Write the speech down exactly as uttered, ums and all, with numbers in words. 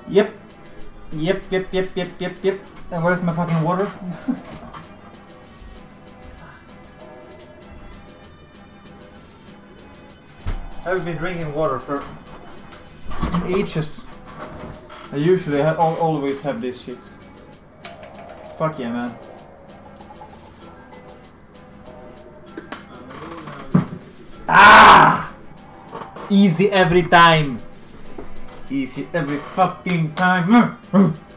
Yep. Yep, yep, yep, yep, yep, yep. And where's my fucking water? I've been drinking water for ages. I usually have, al always have this shit. Fuck yeah, man. Ah! Easy every time. Easy every fucking time.